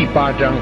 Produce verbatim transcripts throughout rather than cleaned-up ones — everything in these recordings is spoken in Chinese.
第八章。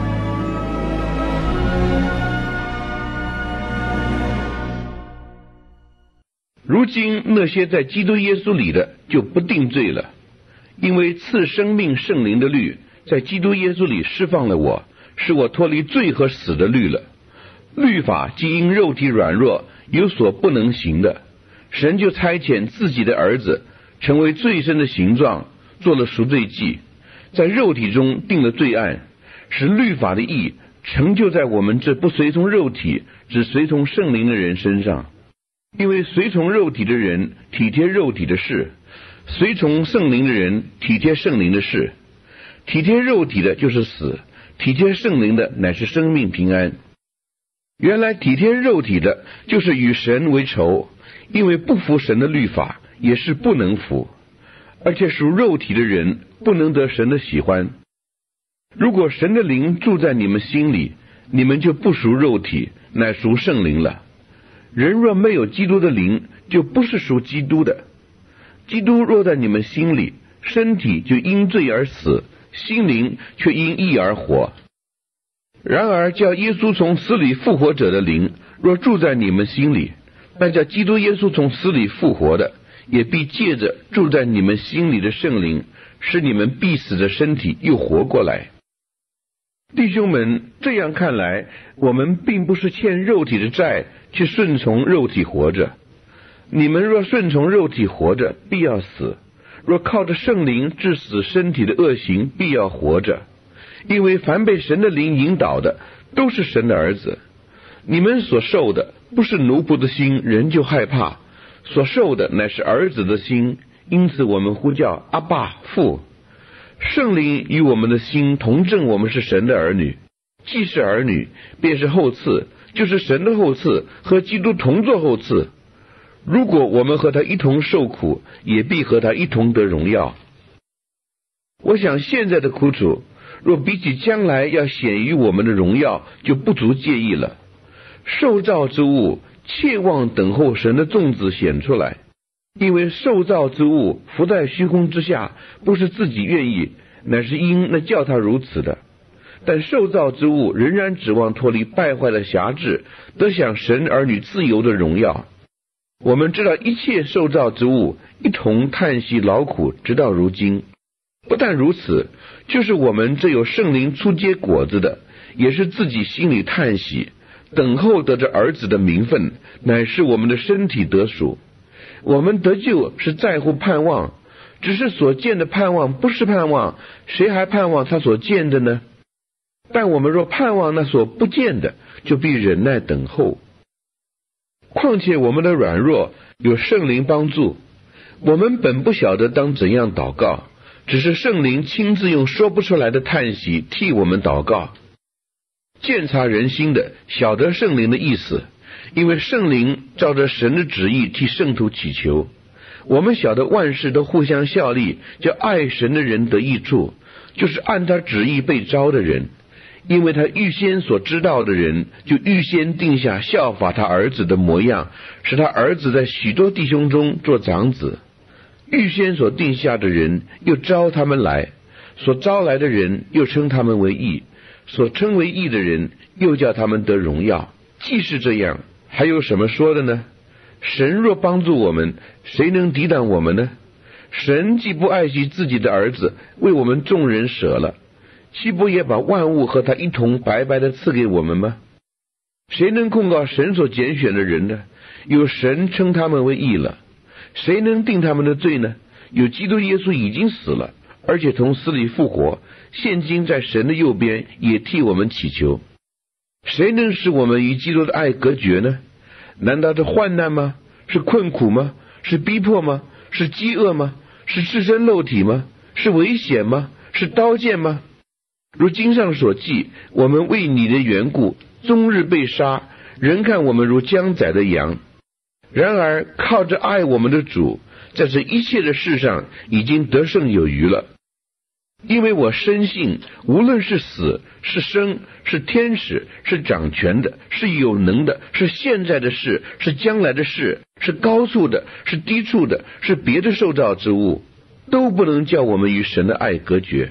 如今那些在基督耶稣里的就不定罪了，因为赐生命圣灵的律在基督耶稣里释放了我，使我脱离罪和死的律了。律法既因肉体软弱有所不能行的，神就差遣自己的儿子成为罪身的形状，做了赎罪祭，在肉体中定了罪案，使律法的义成就在我们这不随从肉体只随从圣灵的人身上。因为随从肉体的人体贴肉体的事，随从圣灵的人体贴圣灵的事。体贴肉体的就是死，体贴圣灵的乃是生命平安。原来体贴肉体的就是与神为仇，因为不服神的律法也是不能服，而且属肉体的人不能得神的喜欢。如果神的灵住在你们心里，你们就不属肉体，乃属圣灵了。人若没有基督的灵，就不是属基督的。基督若在你们心里，身体就因罪而死，心灵却因义而活。然而叫耶稣从死里复活者的灵若住在你们心里，那叫基督耶稣从死里复活的，也必借着住在你们心里的圣灵，使你们必死的身体又活过来。弟兄们，这样看来，我们并不是欠肉体的债，去顺从肉体活着。你们若顺从肉体活着，必要死；若靠着圣灵致死身体的恶行，必要活着。因为凡被神的灵引导的，都是神的儿子。你们所受的不是奴仆的心，人就害怕；所受的乃是儿子的心，因此我们呼叫阿爸父。圣灵与我们的心同证，我们是神的儿女。既是儿女，便是后赐，就是神的后赐，和基督同作后赐。如果我们和他一同受苦，也必和他一同得荣耀。我想现在的苦楚，若比起将来要显于我们的荣耀，就不足介意了。受造之物切望等候神的众子显出来，因为受造之物伏在虚空之下，不是自己愿意，乃是因那叫他如此的。但受造之物仍然指望脱离败坏的辖制，得享神儿女自由的荣耀。我们知道一切受造之物一同叹息劳苦，直到如今。不但如此，就是我们这有圣灵出结果子的，也是自己心里叹息，等候得着儿子的名分，乃是我们的身体得赎。我们得救是在乎盼望，只是所见的盼望不是盼望，谁还盼望他所见的呢？但我们若盼望那所不见的，就必忍耐等候。况且我们的软弱有圣灵帮助，我们本不晓得当怎样祷告，只是圣灵亲自用说不出来的叹息替我们祷告。鉴察人心的晓得圣灵的意思，因为圣灵照着神的旨意替圣徒祈求。我们晓得万事都互相效力，叫爱神的人得益处，就是按他旨意被招的人。因为他预先所知道的人，就预先定下效法他儿子的模样，使他儿子在许多弟兄中做长子。预先所定下的人，又招他们来；所招来的人，又称他们为义；所称为义的人，又叫他们得荣耀。既是这样，还有什么说的呢？神若帮助我们，谁能抵挡我们呢？神既不爱惜自己的儿子，为我们众人舍了，岂不也把万物和他一同白白的赐给我们吗？谁能控告神所拣选的人呢？有神称他们为义了。谁能定他们的罪呢？有基督耶稣已经死了，而且从死里复活，现今在神的右边，也替我们祈求。谁能使我们与基督的爱隔绝呢？难道是患难吗？是困苦吗？是逼迫吗？是饥饿吗？是赤身露体吗？是危险吗？是刀剑吗？如经上所记，我们为你的缘故终日被杀，人看我们如将宰的羊。然而靠着爱我们的主，在这一切的事上已经得胜有余了。因为我深信，无论是死是生，是天使，是掌权的，是有能的，是现在的事，是将来的事，是高处的，是低处的，是别的受造之物，都不能叫我们与神的爱隔绝，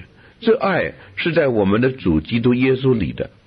这爱是在我们的主基督耶稣里的。